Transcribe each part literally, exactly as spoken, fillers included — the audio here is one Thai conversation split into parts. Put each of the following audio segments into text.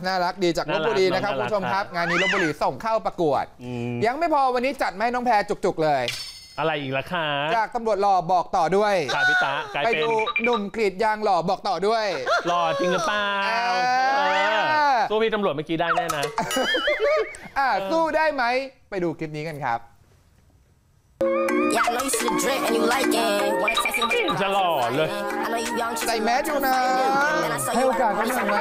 น่ารักดีจากลพบุรีนะครับคุณผู้ชมครับงานนี้ลพบุรีส่งเข้าประกวดยังไม่พอวันนี้จัดให้น้องแพรจุกๆเลยอะไรอีกล่ะคะจากตำรวจหล่อบอกต่อด้วยค่ะพี่ตาไปดูหนุ่มกรีดยางหล่อบอกต่อด้วยหล่อจริงหรือเปล่าสู้พี่ตำรวจเมื่อกี้ได้แน่นะสู้ได้ไหมไปดูคลิปนี้กันครับจะหล่อเลยใส่แมสอยู่นะให้โอกาสเขาหน่อยไหม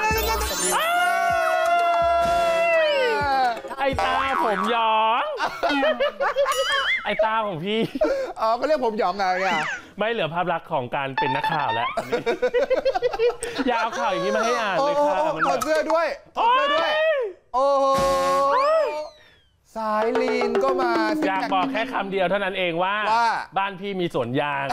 ไอ้ตาผมหยองไอ้ตาของพี่อ๋อก็เรียกผมหยองไงเนี่ยไม่เหลือภาพลักษณ์ของการเป็นนักข่าวแล้วอยากเอาข่าวอย่างนี้มาให้อ่านเลยค่ะถอดเสื้อด้วยถอดเสื้อด้วยโอ้โหสายลีนก็มาอยากบอกแค่คำเดียวเท่านั้นเองว่าบ้านพี่มีสวนยาง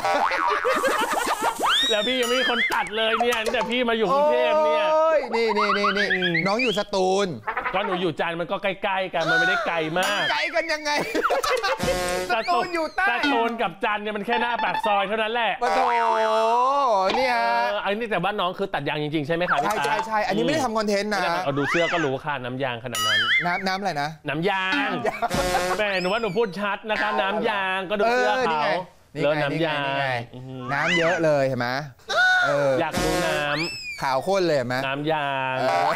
แล้วพี่ยังไม่มีคนตัดเลยเนี่ยแต่พี่มาอยู่กรุงเทพเนี่ยนี่นี่นี่นี่น้องอยู่สตูลก็หนูอยู่จันทร์มันก็ใกล้ๆกันมันไม่ได้ไกลมากไกลกันยังไงสตูลอยู่ใต้สตูลกับจันทร์เนี่ยมันแค่หน้าปากซอยเท่านั้นแหละปะโถเนี่ยอันนี้แต่บ้านน้องคือตัดยางจริงๆใช่ไหมคะใช่ใช่ใช่อันนี้ไม่ได้ทำคอนเทนต์นะเอาดูเสื้อก็รู้ค่ะน้ำยางขนาดนั้นน้ำน้ำอะไรนะน้ำยางแม่หนูว่าหนูพูดชัดนะคะน้ำยางก็ดูเสื้อเขาเลิศน้ำยางน้ำเยอะเลยเห็นไหมอยากดูน้ำขาวข้นเลยไหมน้ำยาง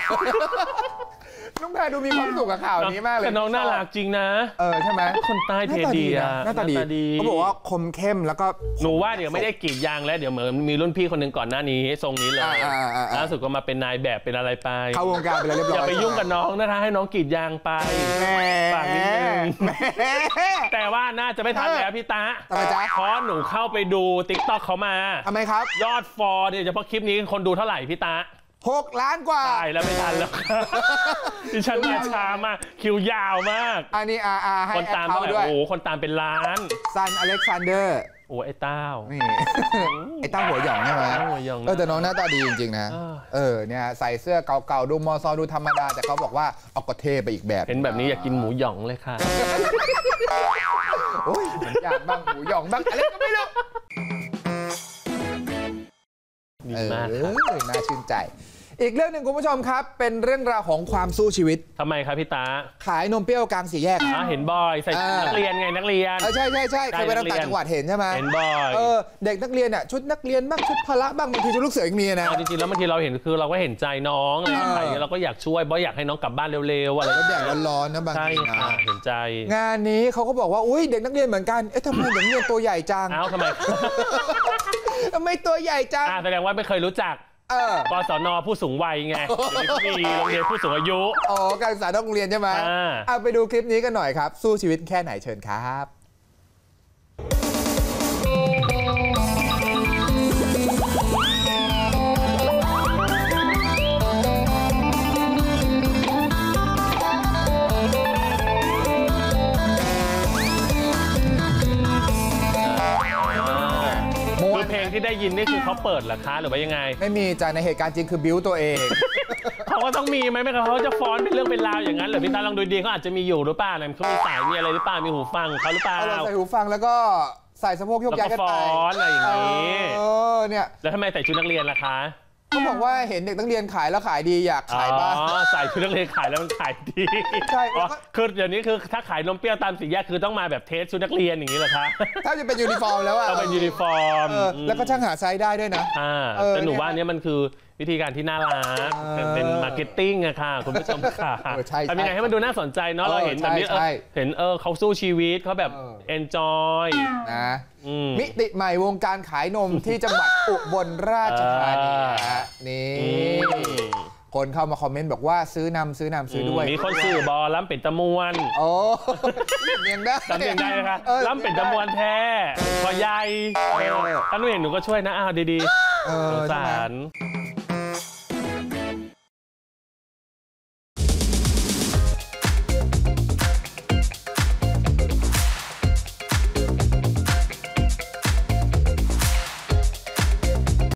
น้องแพรดูมีความสุขกับข่าวนี้มากเลยแต่น้องน่ารักจริงนะเออใช่ไหมคนใต้เทดีอะหน้าตาดีเขาบอกว่าคมเข้มแล้วก็หนูว่าเดี๋ยวไม่ได้กรีดยางแล้วเดี๋ยวเหมือนมีรุ่นพี่คนหนึ่งก่อนหน้านี้ทรงนี้เลยล่าสุดก็มาเป็นนายแบบเป็นอะไรไปเข้าวงการไปแล้วเรียบร้อยอย่าไปยุ่งกับน้องนะคะให้น้องกรีดยางไปฝากนิดนึงแต่ว่าน่าจะไม่ทันแล้วพี่ตาเพราะหนูเข้าไปดูติ๊กต็อกเขามาทำไมครับยอดฟอลเนี่ยเฉพาะคลิปนี้คนดูเท่าไหร่พี่ตาหกล้านกว่าตายแล้วไม่ทันแล้วดิฉันมาช้ามากคิวยาวมากอันนี้อาอาให้คนตามเท่าไหร่โอ้คนตามเป็นล้านซันอเล็กซานเดอร์โอ้ไอ้เต้านี่ไอ้เต้าหัวหยองใช่ไหมเออแต่น้องหน้าตาดีจริงๆนะเออเนี่ยใส่เสื้อเก่าๆดูมอซอดูธรรมดาแต่เขาบอกว่าออกก็เท่ไปอีกแบบเห็นแบบนี้อยากกินหมูหยองเลยค่ะโอ้ยอยากบ้างหมูหยองบ้างอะไรก็ไม่รู้ดีมากน่าชื่นใจอีกเรื่องหนึ่งคุณผู้ชมครับเป็นเรื่องราวของความสู้ชีวิตทำไมครับพี่ตาขายนมเปรี้ยวกลางสี่แยกเห็นบ่อยใส่นักเรียนไงนักเรียนใช่ใช่ใช่เคยไปต่างจังหวัดเห็นใช่ไหมเห็นบ่อยเออเด็กนักเรียนอ่ะชุดนักเรียนบ้างชุดพละบ้างบางทีชุดลูกเสืออีกมีนะจริงๆแล้วบางทีเราเห็นคือเราก็เห็นใจน้องอะไรอย่างเงี้ยเราก็อยากช่วยเพราะอยากให้น้องกลับบ้านเร็วๆอะไรก็แดดร้อนๆนะบางทีนะเห็นใจงานนี้เขาก็บอกว่าอุ้ยเด็กนักเรียนเหมือนกันเอ๊ะทำไมเด็กนักเรียนตัวใหญ่จังอ้าวทำไมทำไมตัวใหญ่จังแสดงว่าไม่เคยรู้จักกศน.ผู้สูงวัยไงมีโรงเรียนผู้สูงอายุอ๋อการศึกษานอกโรงเรียนใช่ไหมเอาไปดูคลิปนี้กันหน่อยครับสู้ชีวิตแค่ไหนเชิญครับเพลงที่ได้ยินนี่คือเขาเปิดเหรอคะหรือว่ายังไงไม่มีจากในเหตุการณ์จริงคือบิ้วตัวเองเขาก็ต้องมีไหมไม่เขาจะฟ้อนเป็นเรื่องเป็นราวอย่างนั้นหรือพี่ตาลองดูดีเขาอาจจะมีอยู่หรือเปล่าเนี่ยเขามีสายมีอะไรหรือเปล่ามีหูฟังเขาหรือเปล่าใส่หูฟังแล้วก็ใส่สะโพกยกย้ายกันไปฟ้อนอะไรอย่างนี้เออเนี่ยแล้วทำไมใส่ชุดนักเรียนล่ะคะเขาบอกว่าเห็นเด็กนักเรียนขายแล้วขายดีอยากขายบ้างอ๋อใส่ชุดนักเรียนขายแล้วมันขายดีใช่คือเดี๋ยวนี้คือถ้าขายนมเปรี้ยวตามสี่แยกคือต้องมาแบบเทสชุดนักเรียนอย่างนี้เหรอคะถ้าจะเป็นยูนิฟอร์มแล้วอะต้องเป็นยูนิฟอร์มแล้วก็ช่างหาไซส์ได้ด้วยนะแต่หนูว่านี้มันคือวิธีการที่น่ารักเป็นมาร์เก็ตติ้งอะค่ะคุณผู้ชมค่ะทำยังไงให้มันดูน่าสนใจเนาะเราเห็นแบบนี้เห็นเออเขาสู้ชีวิตเขาแบบเอนจอยนะมิติใหม่วงการขายนมที่จังหวัดอุบลราชธานีนี่คนเข้ามาคอมเมนต์บอกว่าซื้อนำซื้อนำซื้อด้วยมีคนซื้อบอล้ำเป็ดตะมวนโอ้เมียงได้เมียงได้ค่ะล้ำเป็ดตะมวนแท้พอใหญ่ถ้าหนูเห็นหนูก็ช่วยนะอ้าวดีๆสงสาร